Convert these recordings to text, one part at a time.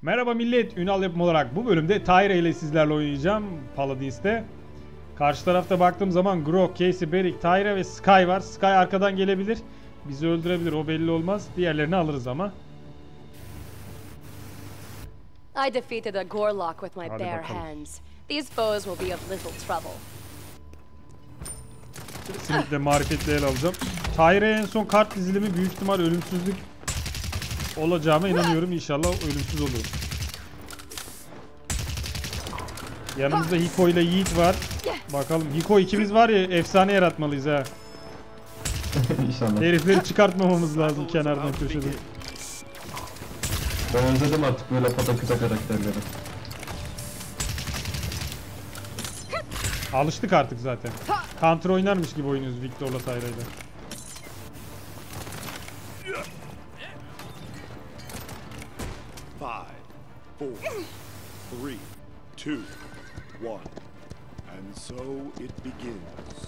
Merhaba millet, Ünal yapım olarak bu bölümde Tyra ile sizlerle oynayacağım Paladins'te. Karşı tarafta baktığım zaman Grok, Casey, Beric, Tyra ve Sky var. Sky arkadan gelebilir, bizi öldürebilir, o belli olmaz. Diğerlerini alırız ama. I defeated a Gorlock with my Hadi bare bakalım. hands. These foes will be of little trouble. Kesinlikle marifetli el alacağım. Tyra'ya en son kart dizilimi büyük ihtimal ölümsüzlük olacağıma inanıyorum. İnşallah ölümsüz olur. Yanımızda Hiko ile Yiğit var. Bakalım Hiko ikimiz var ya, efsane yaratmalıyız ha. İnşallah. Herifleri çıkartmamamız lazım kenardan köşeden. Ben özledim artık böyle pataküte karakterleri. Alıştık artık zaten. Counter oynarmış gibi oynuyoruz Victor'la Tyra'yla. Five, four, three, two, one. And so it begins.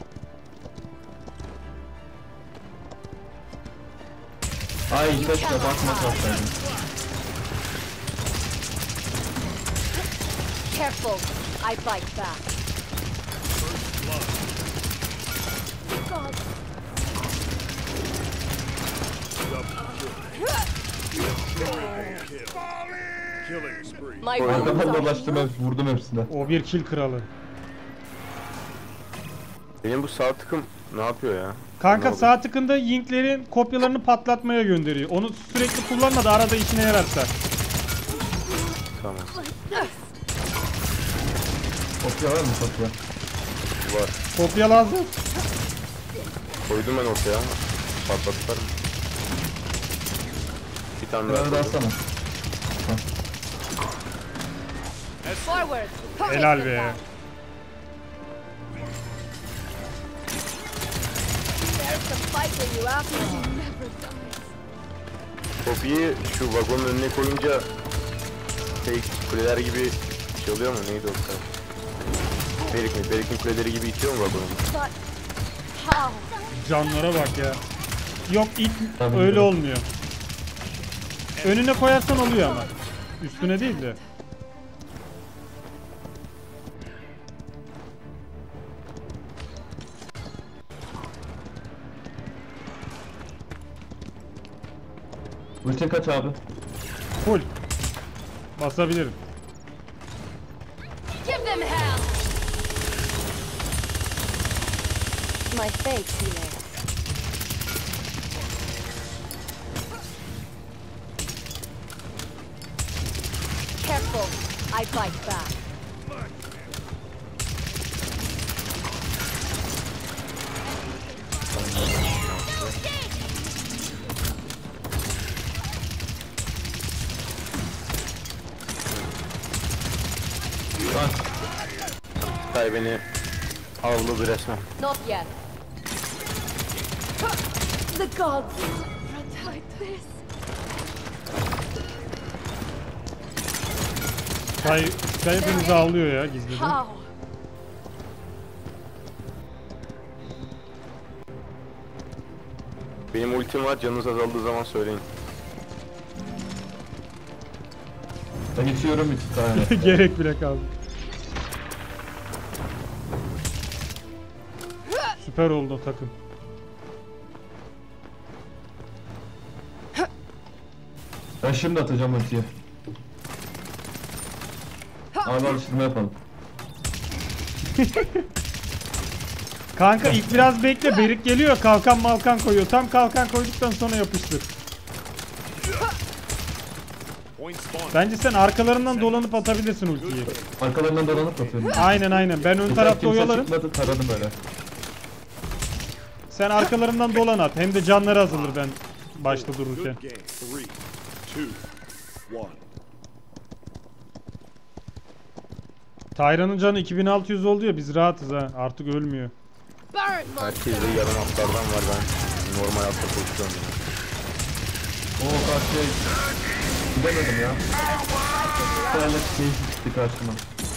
Ay keşke bakma kalsaydım. Careful, I bite back. God. Killing spree. My wounds Arkadan are dolaştım, vurdum hepsine. O bir kill kralı. Benim bu sağ tıkım ne yapıyor ya? Kanka Anlamadım. sağ tıkında Yink'lerin kopyalarını patlatmaya gönderiyor. Onu sürekli kullanma da arada işine yararsa. Tamam. Kopya var mı kopya? Var. Kopya lazım. Koydum ben ortaya ama patlattılar mı? Bir tane daha Biraz daha koydum. sana. forward. Helal be. There's the fight when you after you never dies. Kopyayı şu vagonun önüne koyunca şey kuleler gibi şey oluyor mu? Neydi o kadar? Berik mi? Berik'in kuleleri gibi itiyor mu vagonu? But how? Canlara bak ya. Yok ilk Tabii öyle ki. olmuyor. Önüne koyarsan oluyor ama. Üstüne değil de. Ultin kaç abi? Full. Basabilirim. Give them hell. My fate, healer. Careful, I bite back. Lan Tay beni avladı resmen. Not yet. The gods protect this. Sky hepimizi avlıyor ya gizliden. How? Benim ultim var, canınız azaldığı zaman söyleyin. ben içiyorum 2 tane. Gerek bile kaldı. Süper oldu o takım. Ben şimdi atacağım ultiyi. Abi alıştırma yapalım. Kanka ilk biraz bekle, Beric geliyor, kalkan malkan koyuyor. Tam kalkan koyduktan sonra yapıştır. Point spawn. Bence sen arkalarından dolanıp atabilirsin ultiyi. Arkalarından dolanıp atıyorum. Aynen ben ön tarafta Kimse oyalarım. çıkmadı, taradım böyle. Sen arkalarından dolan at. Hem de canları azalır ben başta dururken. Good game. Three, two, one. Tyra'nın canı 2600 oldu ya, biz rahatız ha. Artık ölmüyor. Burn, monster. Herkeste yarım atlardan var, ben normal atla koşuyorum. Oo karşıya gidemedim ya. Bir tane şey çıktı karşıma.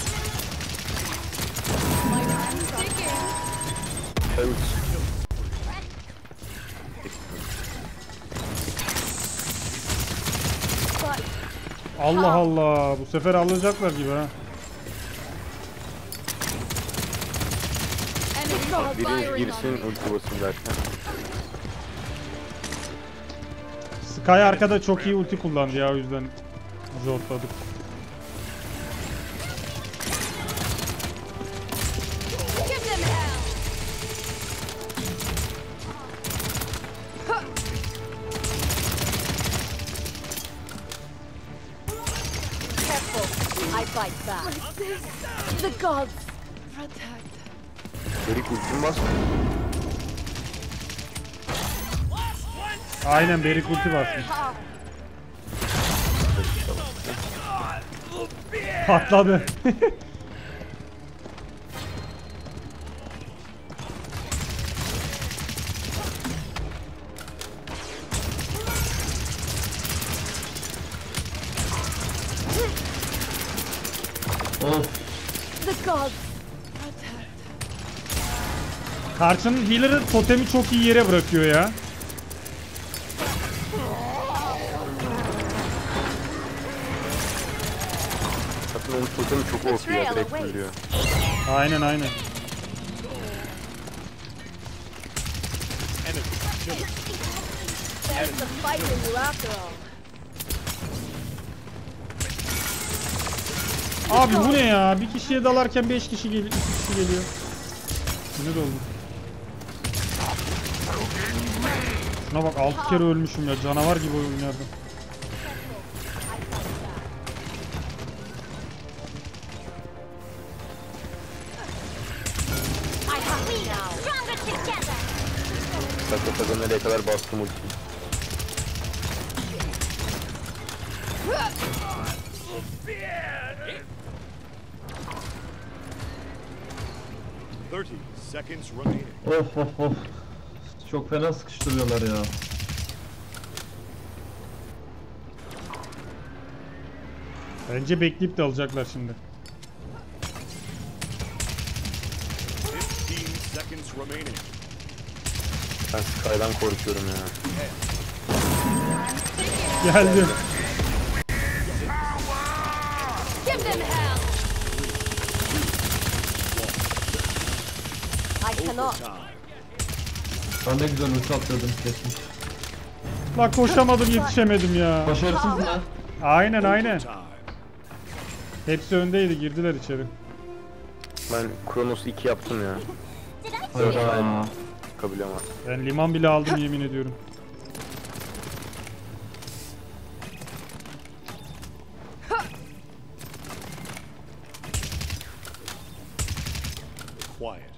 Evet. Allah Allah. Bu sefer alacaklar gibi ha. Enemy god Biri firing on girsin me. ulti basın derken. Sky arkada çok iyi ulti kullandı ya, o yüzden zorladık. Give them hell. Careful, I fight back. The gods protect. Berik ultim bas. Aynen, Berik ulti bastı. Patladı. Of. The gods protect. Karşının healer'ı totemi çok iyi yere bırakıyor ya. Zaten onun totemi çok OP ya, direkt vuruyor. Aynen aynen. There's the fight in you after all. Abi bu ne ya? Bir kişiye dalarken 5 kişi geliyor, 2 kişi geliyor. Sinir oldum. Şuna bak, 6 kere ölmüşüm ya. Canavar gibi oynardım. I have me now. Stronger together. Sakla nereye kadar bastım ultiyi. Seconds remaining. Of of of. Çok fena sıkıştırıyorlar ya. Bence bekleyip de alacaklar şimdi. 15 seconds remaining. Ben Sky'dan korkuyorum ya. Geldi. Give them hell. I cannot. Ben de güzel ulti atıyordum kesin. Bak koşamadım, yetişemedim ya. Başarısız mı? Aynen aynen. Time. Hepsi öndeydi, girdiler içeri. Ben Kronos 2 yaptım ya. Hayda. Kabul ama. Ben liman bile aldım, yemin ediyorum. Quiet.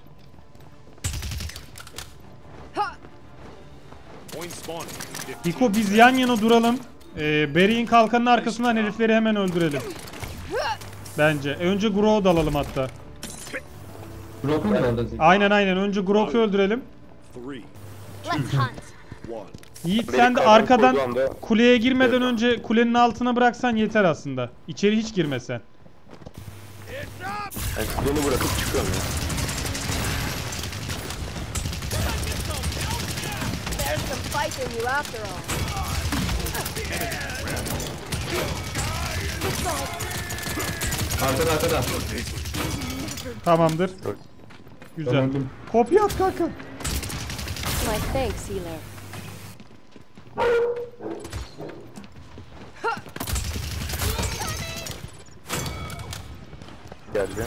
Point spawning. Hiko, biz yan yana duralım. Barry'in kalkanının arkasından herifleri hemen öldürelim. Bence. Önce Grok'u da alalım hatta. Broken mu oldu? Aynen aynen. Önce Grok'u öldürelim. 3, Let's hunt. 1. Yiğit, Barry sen de kalkan arkadan kurduğu anda- kuleye girmeden önce kulenin altına bıraksan yeter aslında. İçeri hiç girmesen. Ben kuleni bırakıp çıkıyorum ya. There's some fight in you after all. Arkada arkada. Tamamdır. Güzel. Öldüm. Kopya at kanka. My thanks, healer. Geldi.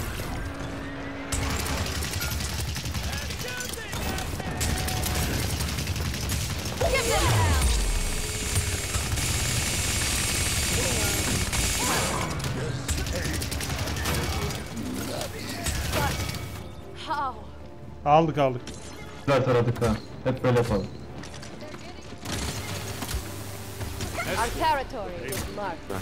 Give them hell. How? Aldık aldık. Güzel taradık ha. Hep böyle yapalım. Our territory is marked.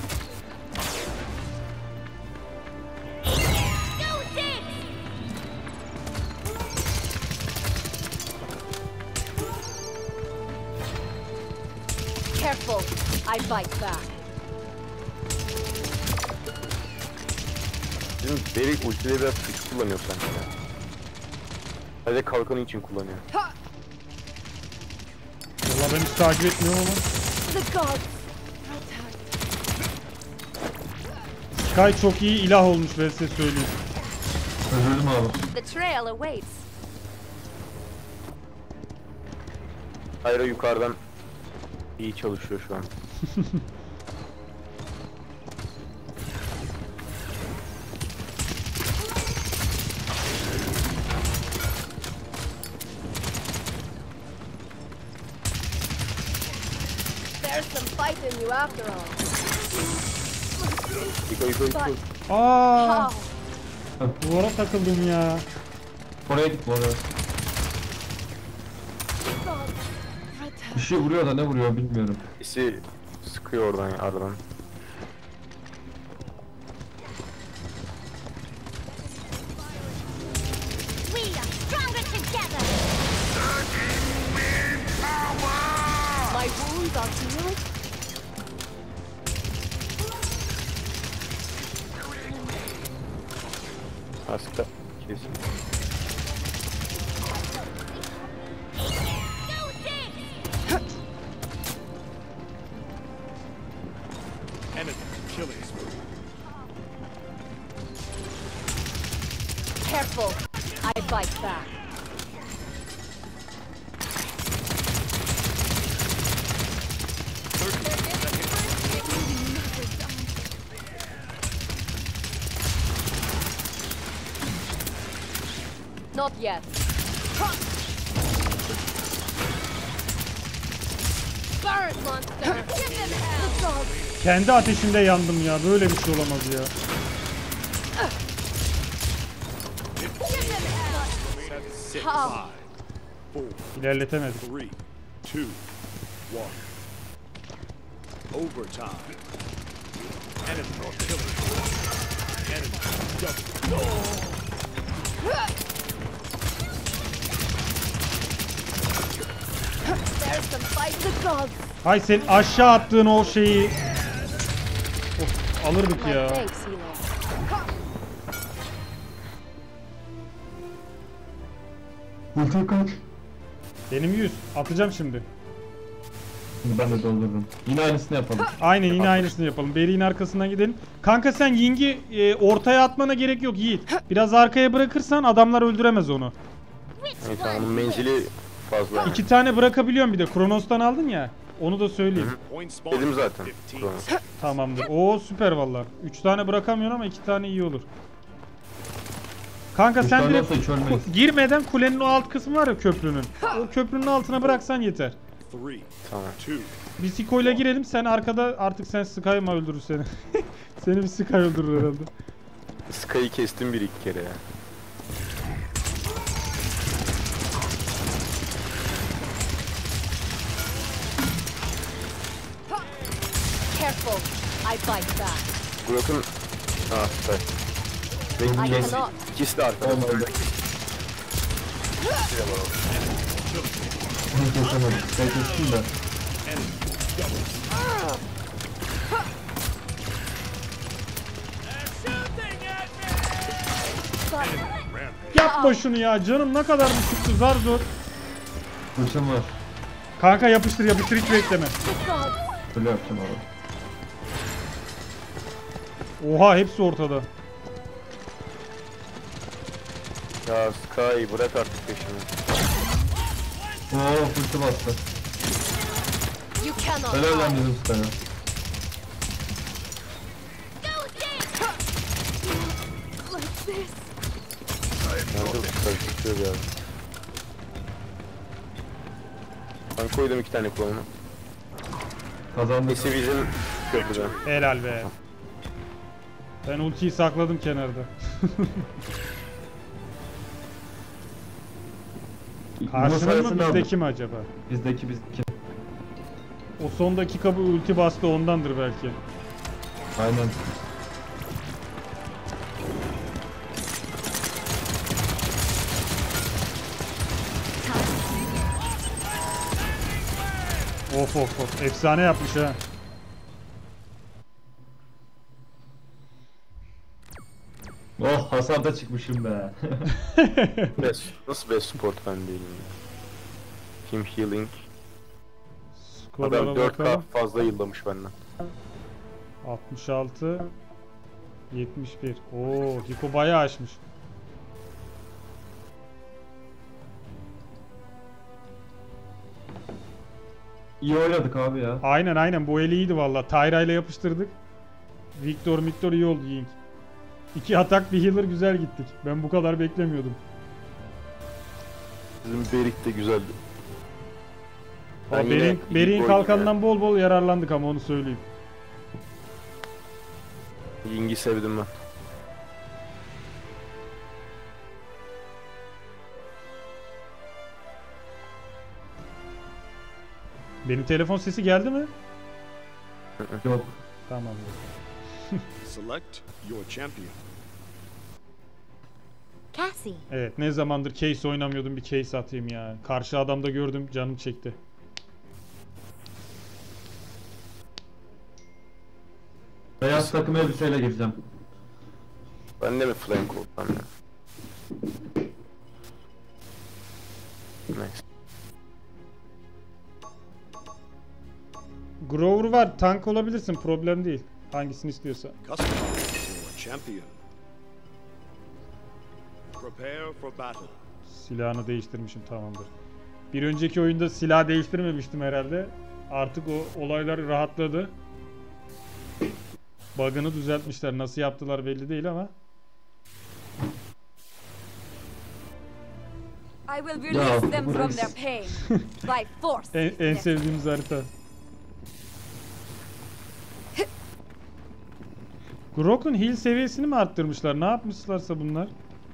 Careful, I fight back. Bizim Berik ultileri biraz kötü kullanıyor sanki ya. Sadece kalkanı için kullanıyor. Valla ben hiç takip etmiyorum ama. The gods protect. Sky çok iyi ilah olmuş ben size söyleyeyim. Özledim abi. The trail awaits. Tyra yukarıdan iyi çalışıyor şu an. There's some fight in you after all. Yukarı. Aa, How? duvara takıldım ya. Oraya git bu arada. Bir şey vuruyor da ne vuruyor bilmiyorum. Birisi sıkıyor oradan ya, aradan. We are stronger together. My wounds are healed. Aslında kesin. Enemy killing spree. Careful. I bite back. Not yet. Burn, monster! Give them hell! Kendi ateşimde yandım ya. Böyle bir şey olamaz ya. Give them hell! 7, 6, How? 5, İlerletemedim. 4, 3, 2, 1. Overtime. Enemy killing spree. Enemy double. There's some fight the gods! Hay sen aşağı attığın o şeyi. Of, alırdık My ya. thanks, healer. Ulti kaç? Benim 100. Atacağım şimdi. Şimdi ben de doldururum. Yine aynısını yapalım. Aynen yine aynısını yapalım. Beri'nin arkasından gidelim. Kanka sen Ying'i ortaya atmana gerek yok Yiğit. Biraz arkaya bırakırsan adamlar öldüremez onu. Evet, onun menzili fazla. Yani. 2 tane bırakabiliyorum bir de. Kronos'tan aldın ya. Onu da söyleyeyim. Point spawn. Dedim zaten. 15 Tamamdır. Oo süper valla. 3 tane bırakamıyorsun ama 2 tane iyi olur. Kanka Üç sen tane direkt olsa hiç ölmeyiz. girmeden kulenin o alt kısmı var ya köprünün. O köprünün altına bıraksan yeter. 3, Tamam. 2, Biz Siko'yla girelim, sen arkada artık sen Sky mı öldürür seni? Seni bir Sky öldürür herhalde. Sky'ı kestim bir iki kere ya. Careful. I bite back. Brock'un... Ah süper. I Kes. cannot. İkisi de arkada. Olmadı. Bunu kesemedim. Ben kestim de. Yapma şunu ya, canım ne kadar bir çıktı zar zor. Ultim var. Kanka yapıştır yapıştır hiç bekleme. Böyle yapacağım abi. Oha hepsi ortada. Ya Sky bırak artık peşimi. Oo ulti bastı. You cannot Helal lan hide. bizim Sky'a. Like this. Nerede bu Sky tutuyor ya. Ben koydum 2 tane klonunu. Kazandık. Neyse bizim köprüden. Helal be. Ben ultiyi sakladım kenarda. Karşının mı bizdeki mi acaba? Bizdeki. O son dakika bu ulti bastı ondandır belki. Aynen. Of of of efsane yapmış ha. Oh hasarda çıkmışım be. Nasıl best support ben değilim ya. Team healing. Skorlara Adam 4K bakalım. fazla yıllamış benden. 66. 71. Oo, Hiko bayağı aşmış. İyi oynadık abi ya. Aynen bu el iyiydi valla. Tyra ile yapıştırdık. Victor iyi oldu Ying. 2 atak bir healer güzel gittik. Ben bu kadar beklemiyordum. Bizim Berik de güzeldi. Ben yine Berik'in iyi kalkanından bol bol yararlandık ama onu söyleyeyim. Ying'i sevdim ben. Benim telefon sesi geldi mi? Yok. Tamam. Select your champion. Cassie. Evet, ne zamandır case oynamıyordum, bir case atayım ya. Karşı adamda gördüm, canım çekti. Beyaz takım elbiseyle gireceğim. Ben de mi flank olsam ya? Neyse. Grover var, tank olabilirsin, problem değil. Hangisini istiyorsa. Customize your champion. Prepare for battle. Silahını değiştirmişim, tamamdır. Bir önceki oyunda silah değiştirmemiştim herhalde. Artık o olaylar rahatladı. Bug'ını düzeltmişler. Nasıl yaptılar belli değil ama. I will release them from their pain by force. En sevdiğimiz harita. Grok'un heal seviyesini mi arttırmışlar? Ne yapmışlarsa bunlar?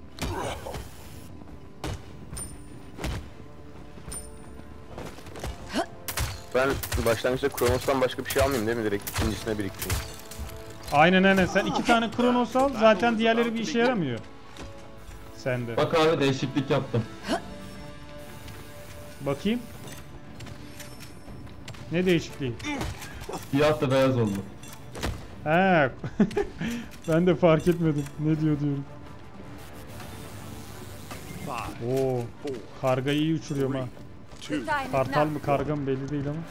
Ben başlangıçta Kronos'tan başka bir şey almayayım değil mi? Direkt ikincisine biriktireyim. Aynen. Sen 2 tane Kronos al. Zaten diğerleri bir işe yaramıyor. Sende. Bak abi değişiklik yaptım. Bakayım. Ne değişikliği? Siyah da beyaz oldu. He. Ben de fark etmedim. Ne diyorum. 5, Oo. 4, Kargayı iyi uçuruyorum ha. 2, The time is Kartal now. mı karga mı belli değil ama.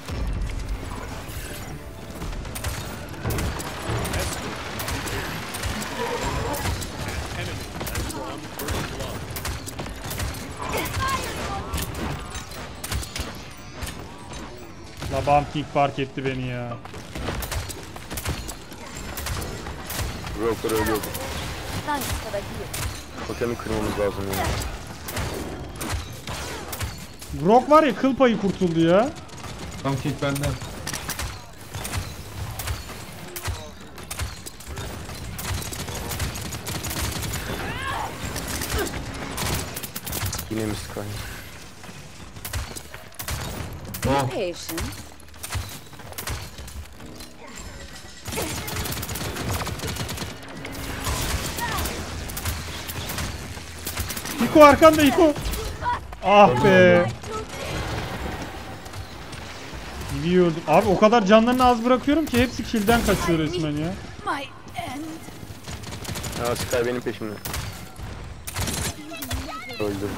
enemy has drawn first blood. La Bomb King fark etti beni ya. Broker ölüyordu. Thanks for the heal. Totemi kırmamız lazım ya. Grok var ya, kıl payı kurtuldu ya. Tam kick benden. Yine mi Sky? Oh. Patient. Hiko arkanda, Hiko. Ah be. İyi öldüm. Abi o kadar canlarını az bırakıyorum ki hepsi kill'den kaçıyor resmen ya. My end. Aa, Sky benim peşimde. Öldürdüm.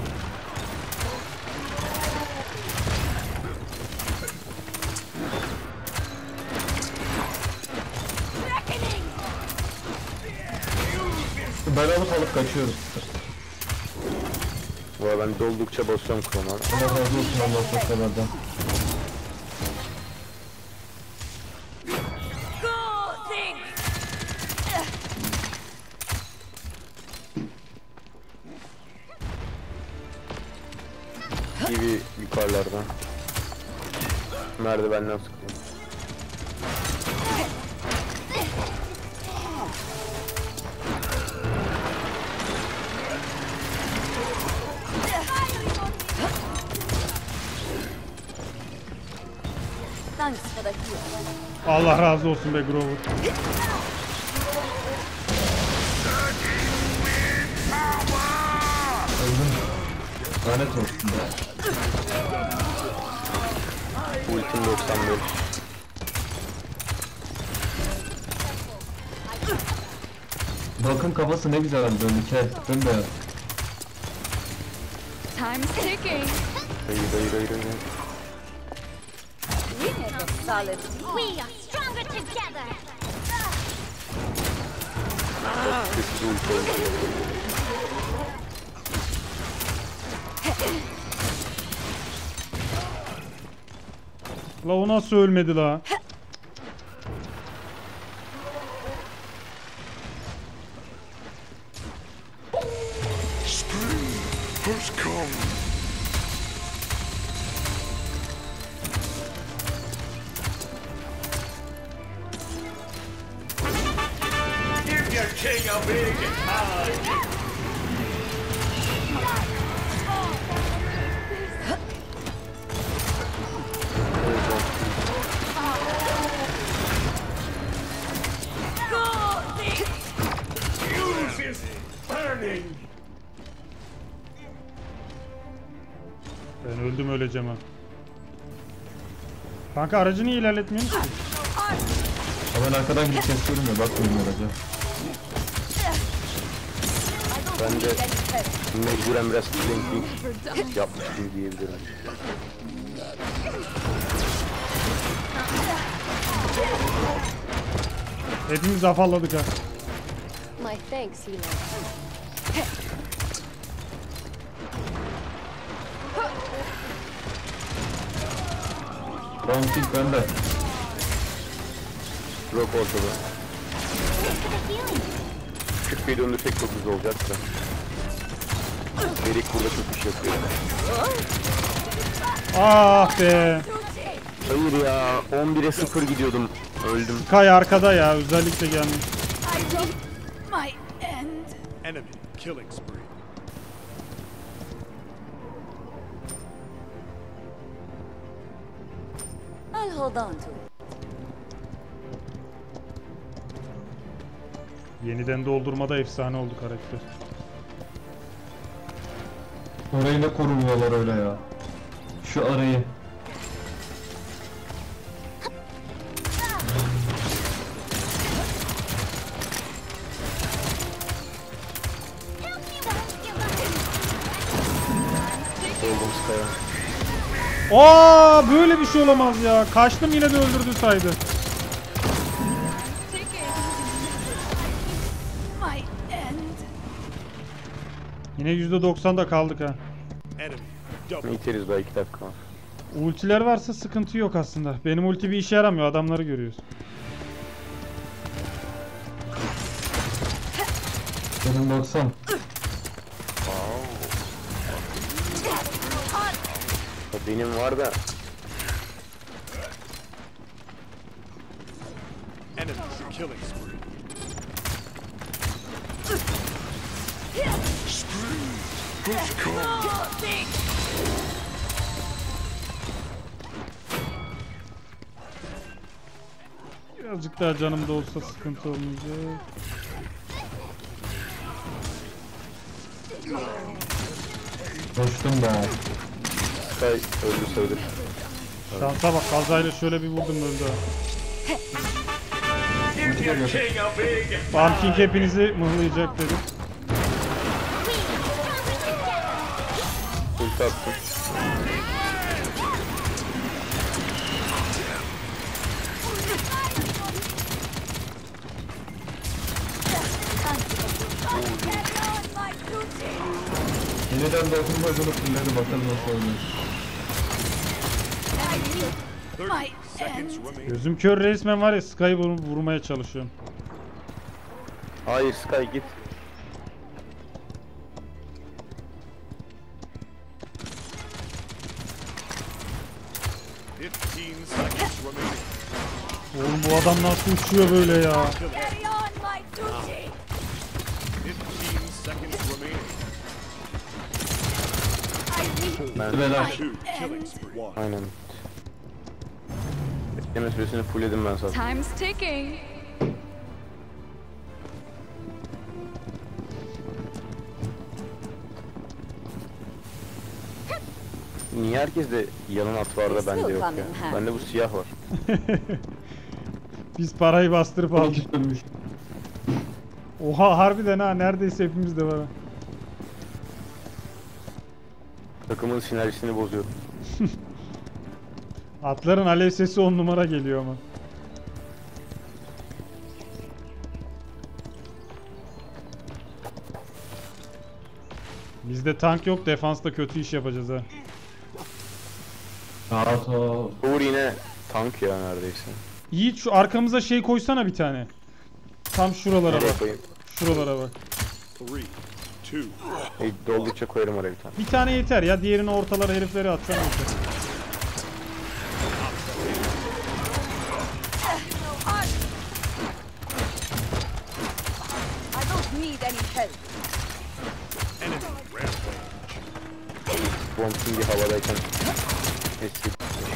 Ben alıp kaçıyoruz. Valla ben doldukça basıyorum Kronos'a. Allah razı olsun Allah sokaklardan. Go things. Gibi yukarılardan. Merdivenden sıkıyor. Thanks for the heal. Allah razı olsun be Grover. Öldüm. Lanet olsun ya. Ultim 95. Bakın kafası ne güzel döndü. Bembeyaz. Time's ticking. Hayır. We make a solid team. We are stronger together. Kötü ulti oldu. La o nasıl ölmedi la? First come. Give your king a big hug. Use his burning. Ben öldüm öleceğim ha. Kanka aracı niye ilerletmiyorsun ki? Ha ben arkadan gidip kesiyorum ya, bakmıyorum araca. Ben de mecburen biraz flanking yapmıştım diyebilirim. Hepimiz afalladık ha. My thanks, Hilo. Round bende. Rock ortada. 40'yı döndürsek çok güzel olacak da. Berik burada çok iş yapıyor. Ah be. Hayır ya, 11'e 0 gidiyordum. Öldüm. Sky arkada ya, özellikle gelmiş. My end. Enemy killing spree. I'll hold on to it. Yeniden doldurmada efsane oldu karakter. Orayı ne korumuyorlar öyle ya. Şu arayı. Oldum Sky'a. Aa, böyle bir şey olamaz ya. Kaçtım yine de öldürdü saydı. My end. Yine %90'da kaldık ha. Enemy double. İteriz daha 2 dakika var. Ultiler varsa sıkıntı yok aslında. Benim ulti bir işe yaramıyor, adamları görüyoruz. Benim 90. Benim var da Enemy killing spree. First come. Birazcık daha canım da olsa sıkıntı olmayacak. Koştum da. Sky öldü sayılır. Şansa bak, kazayla şöyle bir vurdum öldü ha. Give your king a big Pumpkin hepinizi mıhlayacak dedim. Ulti attım. Yeniden dokunmadığını kullanı bakalım nasıl oynuyor. 30 seconds remaining. Gözüm kör resmen var ya, Sky'ı vurmaya çalışıyorum. Hayır Sky git. Seconds remaining. Oğlum bu adam nasıl uçuyor böyle ya? Carry on my duty. 15 seconds remaining. Ben Beyler. 2 killing spree. 1. aynen. Bekleme süresini fullledim ben zaten. Time's ticking. Niye herkes de yanın at var da bende yok ya? Bende bu siyah var. Biz parayı bastırıp aldık. Dönmüş. Oha, harbiden ha, neredeyse hepimiz de var ha. Takımın sinerjisini bozuyor. Atların alev sesi 10 numara geliyor ama. Bizde tank yok, defansta kötü iş yapacağız ha. Rahat ol. Uğur yine tank ya neredeyse. Yiğit şu arkamıza şey koysana bir tane. Tam şuralara Nereye bak. koyayım? Şuralara bak. 3, 2, Doldukça koyarım oraya bir tane. Bir tane yeter ya. Diğerini ortalara herifleri atsan yeter. I don't need any help. enemy rampage. Bomb şimdi havadayken. Eski.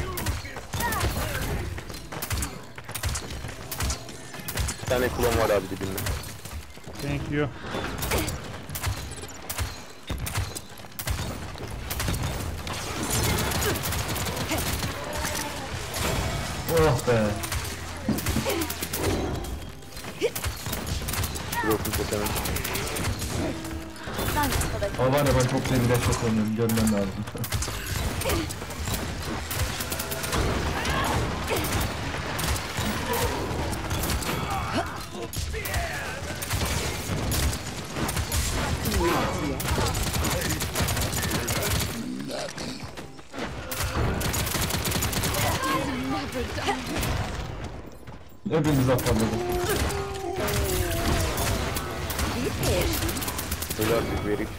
Bir tane klon var abi dibinde. Thank you. Oh be. Broken Totem'in. Thanks for the Ama var ya ben çok seni dehşet oynuyorum. Görmem lazım. Hepimiz atladık. Helal bir verik.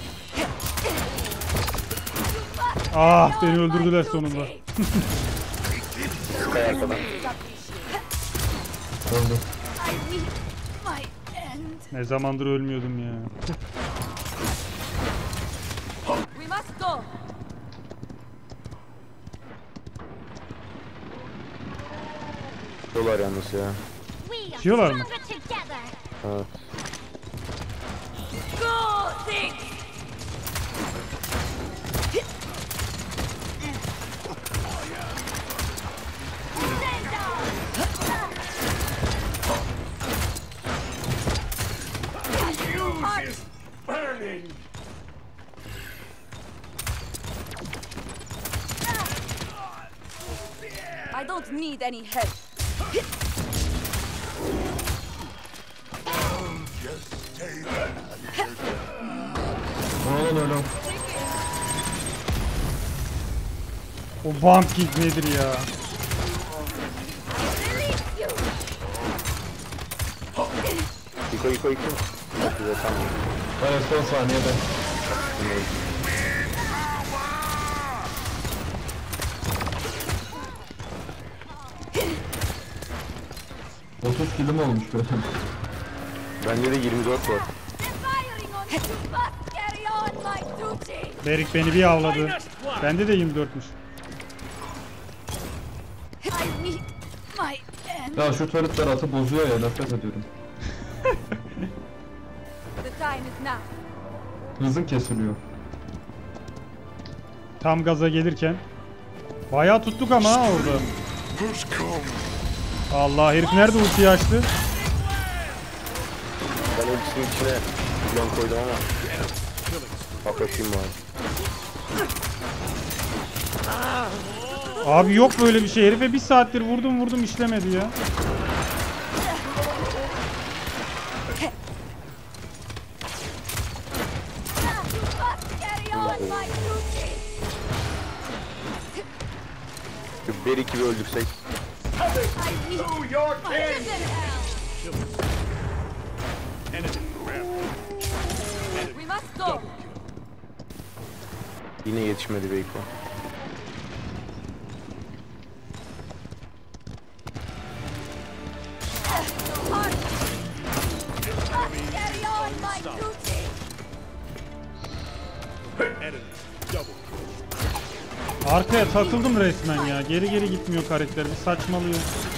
Ah, beni öldürdüler sonunda. Sky arkadan. Öldü. I need my end. Ne zamandır ölmüyordum ya. We must go. Dolar yalnız ya. Diyorlar mı? Evet. Go, things. Burning! I don't need any help. Oradan öyle. O bump kick nedir ya? Yıko. Çok güzel tam. Evet son saniyede. 30 kilim olmuş böyle. Bende de 24 var. Firing on you must carry on my duty. Berik beni bir avladı. Bende de 24'müş. I need my end. Ya şu turretler atı bozuyor ya, nefret ediyorum. The time is now. Hızın kesiliyor. Tam gaza gelirken. Bayağı tuttuk ama ha orada. Allah, herif nerede ultiyi açtı? Ben ultisinin içine klon koydum ama. Bakayım bari. Abi yok böyle bir şey. Herife bir saattir vurdum işlemedi ya. Must carry on my duty. Şu Berik gibi öldürsek. I need To your my king! help. Enemy rampage. We must go. Yine yetişmedi Beyko. Must carry on my duty. Enemy double. Arkaya takıldım resmen ya. Geri gitmiyor karakter. Bir saçmalıyor.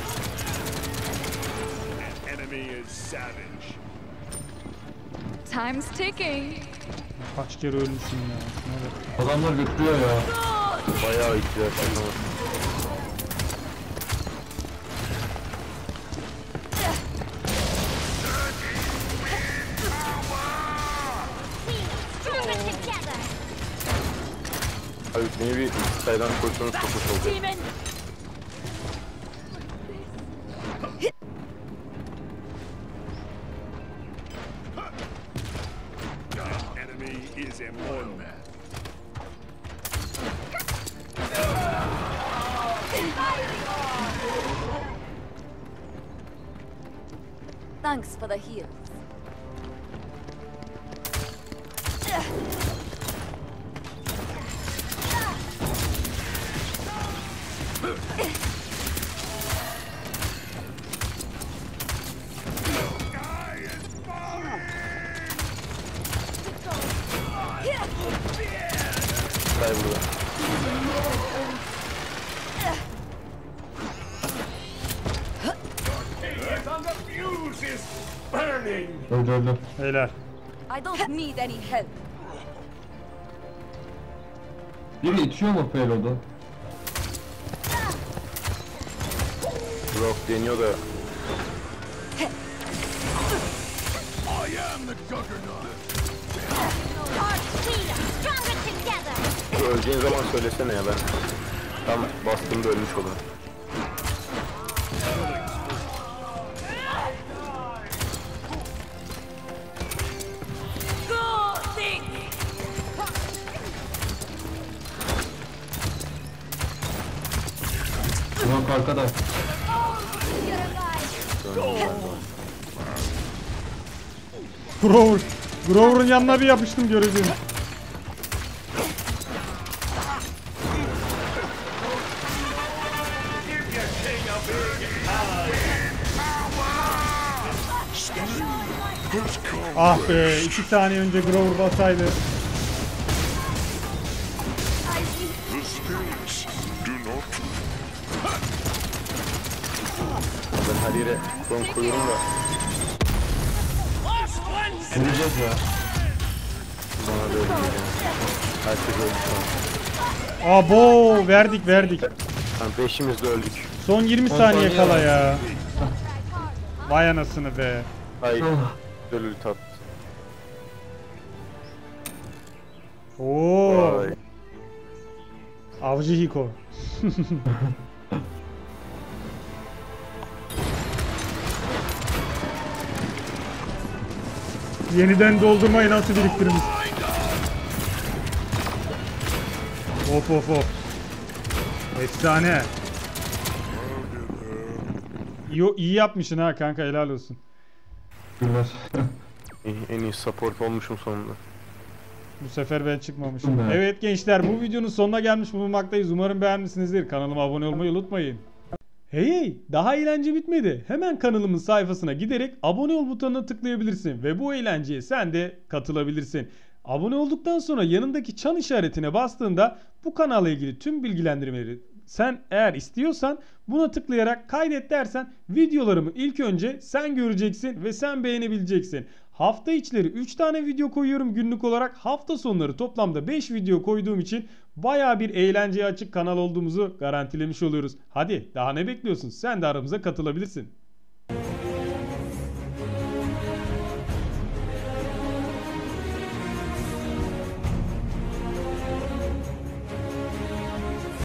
Enemy is savage. Time's ticking. Kaç kere ölmüşüm ya. Şuna bak. Adamlar götürüyor ya. Bayağı ihtiyaç var. Abi beni bir sayıdan koysanız çok hoş olacak. Demon. Enemy is immortal. Thanks for the heals. Sky burada. Yes, and the fuse is burning. Öldü öldü. Beyler. I don't need any help. Biri içiyor mu payload'u? Rock deniyor da. Öleceğin zaman söylesene ya, ben tam bastığımda ölmüş olurum. Rock arkada. Grover. Grover'ın yanına bir yapıştım göreceğim. Give your king a big hug. Ah be, 2 saniye önce Grover basaydı. Ben her yere son koyuyorum da. Vuracağız ya. Bana da öldü ya. Herkes öldü şu an. Abo, verdik. Yani beşimiz de öldük. Son 20 On saniye saniye kala var. ya. Vay anasını be. Ay, Ah. güzel tat. Oo. Vay. Avcı Hiko. Yeniden doldurmayı nasıl biriktirmiş? Of. Efsane. İyi yapmışsın ha kanka, helal olsun. Günler. En iyi support olmuşum sonunda. Bu sefer ben çıkmamışım. Evet. Evet gençler, bu videonun sonuna gelmiş bulunmaktayız. Umarım beğenmişsinizdir. Kanalıma abone olmayı unutmayın. Hey, daha eğlence bitmedi. Hemen kanalımın sayfasına giderek abone ol butonuna tıklayabilirsin ve bu eğlenceye sen de katılabilirsin. Abone olduktan sonra yanındaki çan işaretine bastığında bu kanalla ilgili tüm bilgilendirmeleri sen eğer istiyorsan buna tıklayarak kaydet dersen videolarımı ilk önce sen göreceksin ve sen beğenebileceksin. Hafta içleri 3 tane video koyuyorum günlük olarak. Hafta sonları toplamda 5 video koyduğum için baya bir eğlenceye açık kanal olduğumuzu garantilemiş oluyoruz. Hadi daha ne bekliyorsun? Sen de aramıza katılabilirsin.